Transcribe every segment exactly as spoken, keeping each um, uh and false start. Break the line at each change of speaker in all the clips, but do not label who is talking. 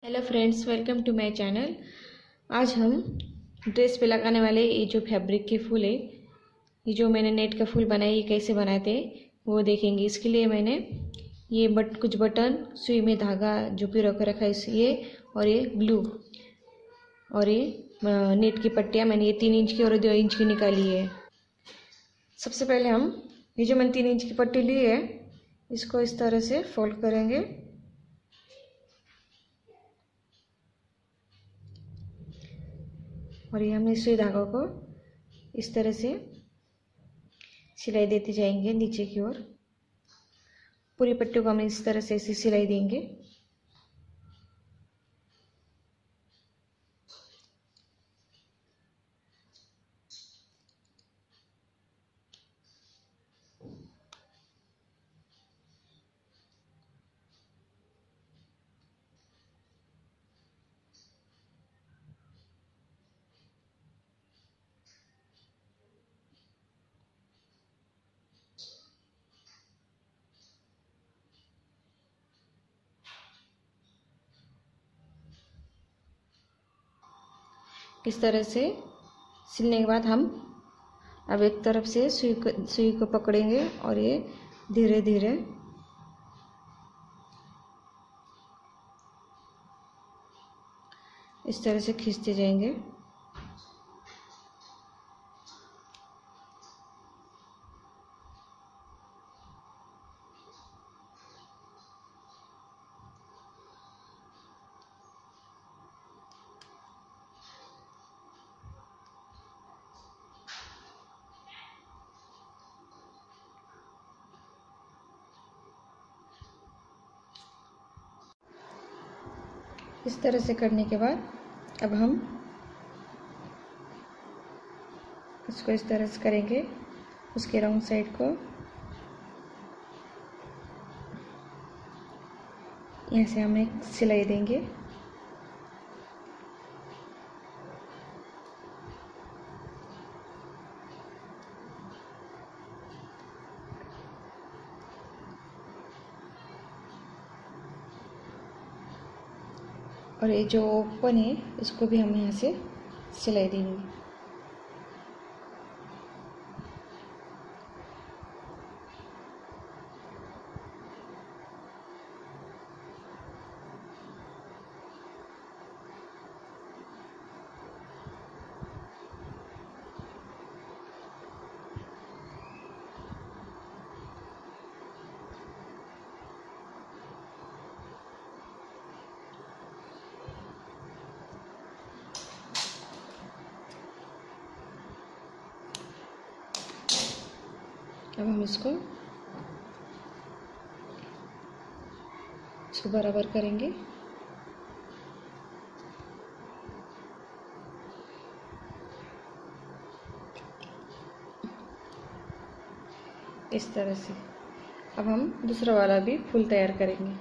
Hello friends, welcome to my channel. आज हम dress पे लगाने वाले ये जो फैब्रिक के फूल है, ये जो मैंने नेट का फूल बनाया, ये कैसे बनाते हैं वो देखेंगे। इसके लिए मैंने ये बट कुछ बटन, सुई में धागा जो पिरो कर रखा है इस ये और ये ग्लू और ये नेट की पट्टियाँ मैंने ये तीन इंच की और दो इंच की निकाली है। सबसे पहले हम ये जो मैंने तीन इंच की पट्टी ली है इसको इस तरह से फोल्ड करेंगे और ये हमने सुई धागों को इस तरह से सिलाई देते जाएंगे नीचे की ओर। पूरी पट्टियों को हम इस तरह से ऐसी सिलाई देंगे। इस तरह से सिलने के बाद हम अब एक तरफ से सुई को सुई को पकड़ेंगे और ये धीरे धीरे इस तरह से खींचते जाएंगे। इस तरह से करने के बाद अब हम इसको इस तरह से करेंगे। उसके राउंड साइड को यहाँ से हम एक सिलाई देंगे। और ये जो ओपन है इसको भी हम यहाँ से सिलाई देंगे। अब हम इसको इसको बराबर करेंगे। इस तरह से अब हम दूसरा वाला भी फूल तैयार करेंगे।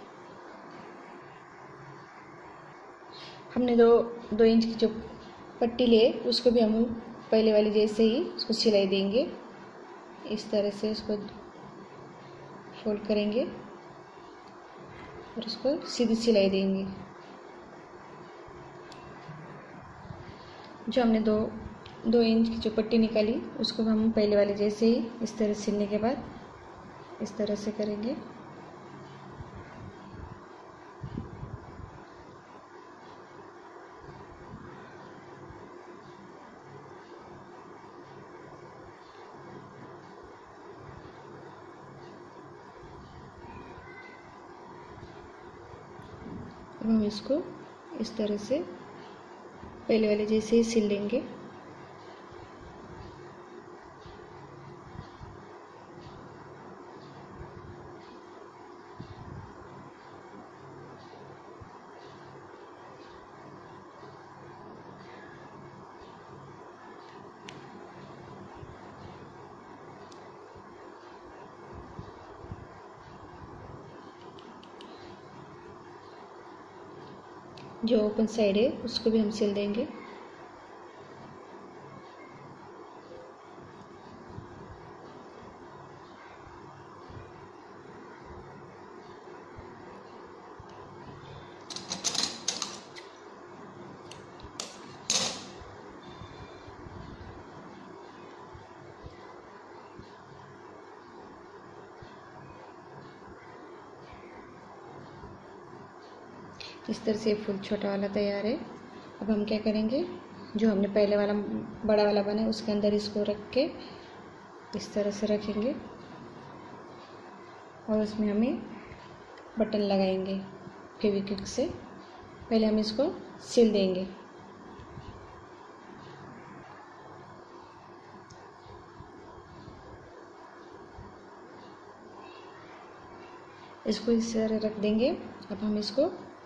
हमने दो दो इंच की जो पट्टी ली है उसको भी हम पहले वाली जैसे ही उसको सिलाई देंगे। इस तरह से उसको फोल्ड करेंगे और उसको सीधी सिलाई देंगे। जो हमने दो दो इंच की जो पट्टी निकाली उसको हम पहले वाले जैसे ही इस तरह सिलने के बाद इस तरह से करेंगे। अब हम इसको इस तरह से पहले वाले जैसे ही सिल लेंगे। जो ओपन साइड है उसको भी हम सिल देंगे। इस तरह से फूल छोटा वाला तैयार है। अब हम क्या करेंगे, जो हमने पहले वाला बड़ा वाला बनाया उसके अंदर इसको रख के इस तरह से रखेंगे और उसमें हमें बटन लगाएंगे फेविक्विक से। पहले हम इसको सिल देंगे। इसको इस तरह रख देंगे। अब हम इसको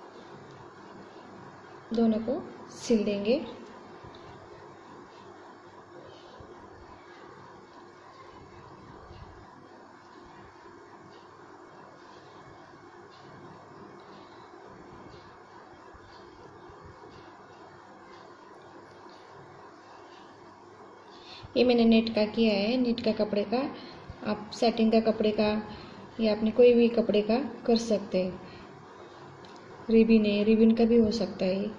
दोनों को सिल देंगे। ये मैंने नेट का किया है, नेट का कपड़े का। आप सेटिंग का कपड़े का या अपने कोई भी कपड़े का कर सकते हैं। रिबिन है, रिबिन का भी हो सकता है ये।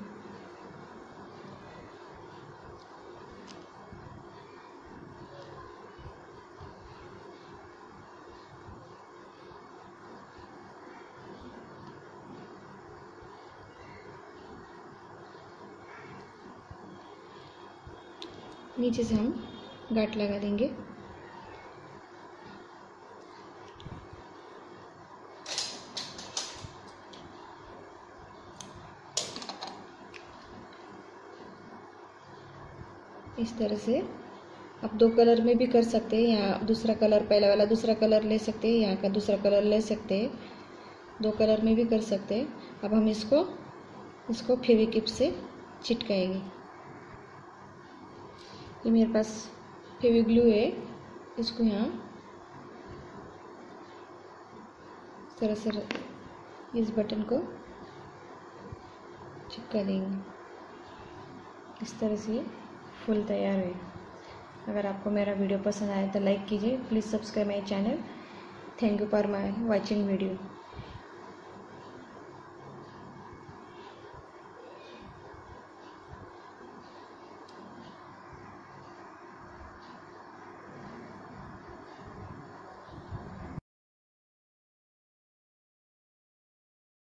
नीचे से हम गांठ लगा देंगे। इस तरह से आप दो कलर में भी कर सकते हैं, यहाँ दूसरा कलर, पहला वाला दूसरा कलर ले सकते हैं, यहाँ का दूसरा कलर ले सकते हैं, दो कलर में भी कर सकते हैं। अब हम इसको इसको फेविक्विक से चिटकाएंगे। ये मेरे पास फेविग्लू है, इसको यहाँ इस तरह से इस बटन को चिपका देंगे। इस तरह से फूल तैयार है। अगर आपको मेरा वीडियो पसंद आए तो लाइक कीजिए। Please subscribe my channel. Thank you for my watching video.